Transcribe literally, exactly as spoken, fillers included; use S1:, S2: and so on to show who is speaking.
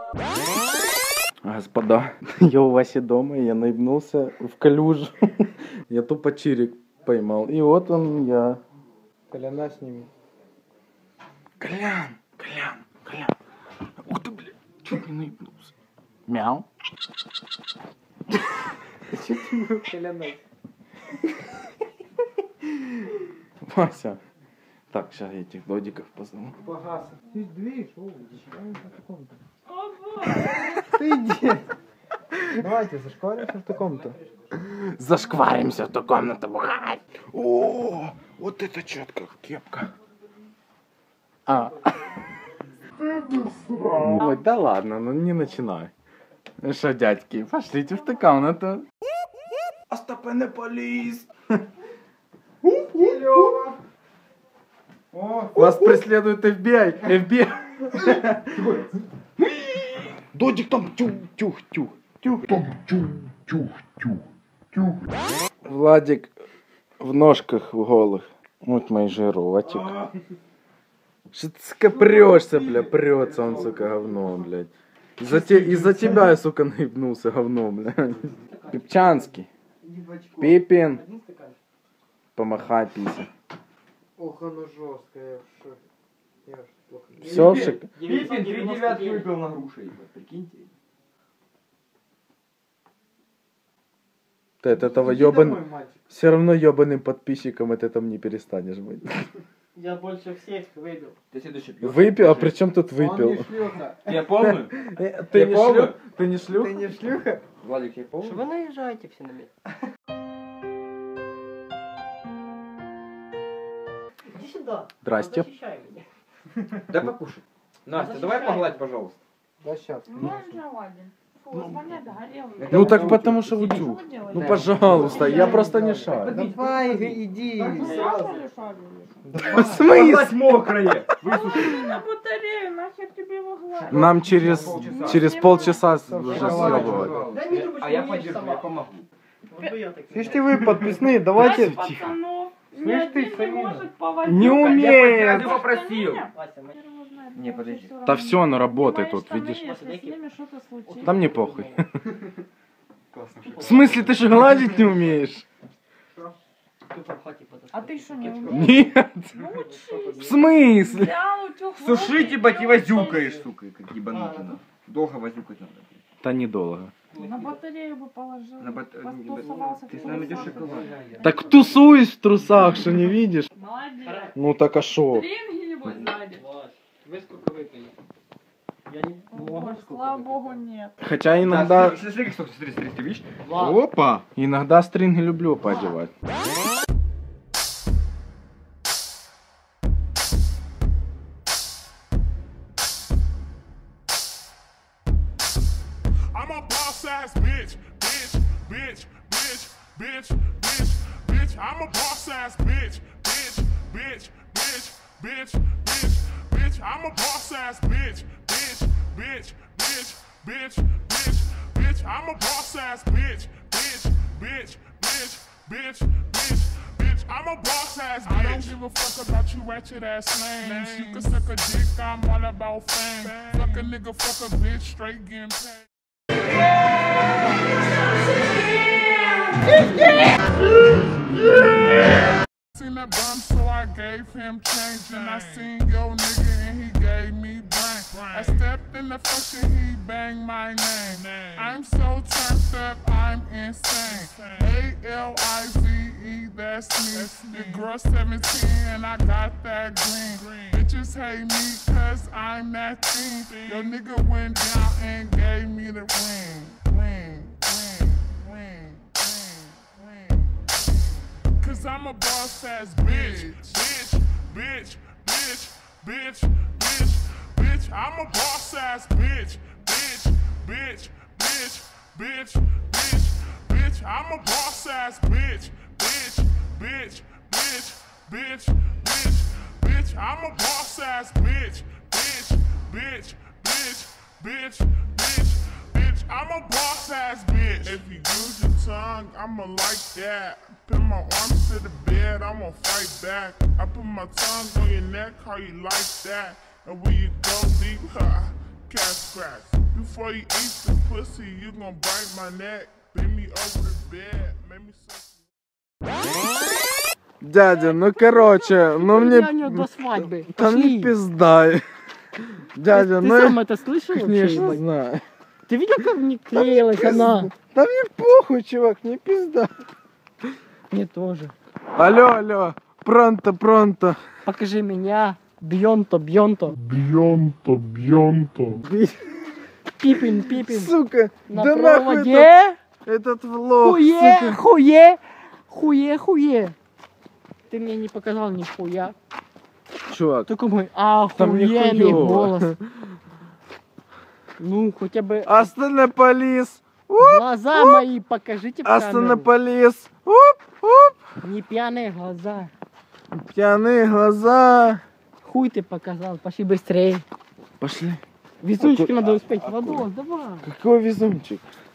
S1: Господа, я у Васи дома, я наебнулся в калюжу. Я тупо чирик поймал. И вот он я.
S2: Коляна сними.
S1: Колян, Колян, Колян. Ух ты, блядь, чуть не наебнулся. Мяу.
S2: Че ты был Коляна?
S1: Вася. Так, сейчас я этих додиков позову.
S2: Погаса. Ты движ, о, ты иди. Давайте зашкваримся в ту комнату.
S1: Зашкваримся в ту комнату, блядь. О, вот это четко, кепка. А. Ой, да ладно, ну не начинай. Что, дядьки, пошлите в ту комнату. Остапа не полез.
S2: Лёва. О,
S1: Вас преследует эф би ай. эф би ай. Додик там тюх-тюх-тюх. Тюх. Тюх-тюх-тюх. Владик в ножках в голых. Вот мой жироватик. Что ты, сука, прешься, бля, прется он, сука, говно, блядь. Из-за те, из-за тебя я, сука, наебнулся говно, бля. Пипчанский. Пипин. Помахай, пися.
S2: ох, оно жесткое, я в шоке. Я ж плохо.
S1: Все, шик.
S3: Пипин три девятки выпил на груши, прикиньте.
S1: Ты от этого ёбан... Все равно ёбаным подписчиком от этого не перестанешь быть.
S4: Я больше всех выпил.
S3: Ты следующий пьешь.
S1: Выпил, а при чем тут выпил?
S2: Он не шлюха.
S3: Я помню.
S1: Ты
S3: Я
S1: не
S3: помню.
S1: шлюх? Ты не шлюх?
S2: Ты не шлюха?
S3: Владик, я
S4: Что
S3: помню.
S4: вы наезжаете все на меня? Иди сюда.
S1: Здрасте.
S4: Защищай меня.
S3: Дай покушать. Настя, давай погладь, пожалуйста.
S2: Да сейчас.
S5: Можно, Вадим? Фу, воня догорела.
S1: Ну так потому что утюг. Ну пожалуйста, я просто не шарю.
S2: Давай, иди.
S5: Сразу ли шарю?
S1: В смысле?
S3: мокрое.
S5: На батарею, нахер тебе его гладить?
S1: Нам через,
S3: Полчаса.
S1: через полчаса уже съебывать.
S4: Да не трубочку,
S3: А я
S4: не
S3: подержу,
S4: сама.
S3: я помогу.
S4: Вот бы я так
S2: Слышь, ты вы подписные, давайте.
S5: Пять пацанов. Ни
S2: Слышь ты,
S5: один не
S2: Самина.
S5: может поводить.
S1: Не
S3: Я
S1: умеет.
S3: его попросил.
S4: Вася, мы-
S3: Не, подожди.
S1: Да все, оно работает тут, видишь?
S5: Если с ними что-то случится.
S1: Там не похуй. В смысле, ты же гладить не умеешь?
S4: Ты подхвати, подожди.
S5: А ты что, не умеешь?
S1: Нет.
S5: Ну, учись.
S1: В смысле?
S5: Взял утюг в
S3: Суши,
S5: руки,
S3: ебать, и
S5: делай,
S3: возюкаешь,
S5: что
S3: сука, как ебанутый. нахуй. Долго возюкать надо.
S1: Да недолго.
S5: На батарею бы положил.
S3: На бат-
S5: Потусовался в
S3: Ты с нами идешь
S5: трусах.
S3: шоколад.
S1: Так тусуюсь в трусах, что не видишь?
S5: Молодец.
S1: Ну так а шо?
S5: Стринги-нибудь сзади.
S4: Вы сколько выпили? Я не
S5: Ой, слава богу, нет.
S1: Хотя иногда...
S3: Смотри, смотри, смотри, смотри, смотри, ты видишь?
S4: Ладно.
S1: Опа! Иногда стринги люблю поодевать.
S6: I'm a boss ass bitch, bitch, bitch, bitch, bitch, bitch, bitch. I'm a boss ass bitch, bitch, bitch, bitch, bitch, bitch, bitch. I'm a boss ass bitch, bitch, bitch, bitch, bitch, bitch, bitch. I'm a boss ass bitch, bitch, bitch, bitch, bitch, bitch, bitch. I'm a boss ass bitch. I don't give a fuck about you ratchet ass names. You can suck a dick, I'm all about fame. Fuck a nigga, fuck a bitch, straight getting paid. Seen that bum, so I gave him change. And I seen your nigga and he gave me brain. I stepped in the function, he banged my name. I'm so turned up, I'm insane. A L I V E, that's me. Your girl seventeen and I got that green. Bitches hate me cause I'm that thing. Your nigga went down and gave me the ring. Ring, ring, ring, ring, ring. Cause I'm a boss ass bitch, bitch, bitch, bitch, bitch, bitch, bitch. I'm a boss ass bitch, bitch, bitch, bitch, bitch, bitch, bitch. I'm a boss ass bitch, bitch, bitch, bitch, bitch, bitch, bitch. I'm a boss ass bitch, bitch, bitch, bitch, bitch, bitch, bitch. I'm a boss ass bitch. If you use your tongue, I'ma like that. Put my arms to the bed, I'ma fight back. I put my tongue on your neck, how you like that? And when you go deep, huh, cash cracks. You before you eat the pussy, you gon' bite my neck. Bend me over the bed, make me suck.
S1: Дядя, ну короче, ну
S7: Я
S1: мне...
S7: до свадьбы.
S1: Там не
S7: Пошли.
S1: пизда. Дядя,
S7: Ты
S1: ну...
S7: сам это слышал вообще,
S1: Конечно
S7: ебать?
S1: знаю.
S7: Ты видел, как мне клеилась она?
S1: Да мне похуй, чувак, не пизда.
S7: Мне тоже.
S1: Алло, алло, пронто, пронто.
S7: Покажи меня. Бьонто, бьонто.
S6: Бьонто, бьонто.
S7: Пипин, пипин.
S1: Сука,
S7: На
S1: да нахуй этот,
S7: проводе.
S1: этот влог,
S7: Хуе,
S1: сука.
S7: хуе, хуе, хуе. Ты мне не показал ни хуя.
S1: Чувак,
S7: Только мой
S1: Там
S7: охуенный
S1: нихуёво.
S7: голос. Ну, хотя бы
S1: Остановились.
S7: глаза мои покажите в камеру.
S1: Остановились. Оп, оп.
S7: Не пьяные глаза.
S1: Пьяные глаза.
S7: Хуй ты показал, пошли быстрее.
S1: Пошли.
S7: Везунчик надо успеть. Владос, давай.
S1: Какой везунчик?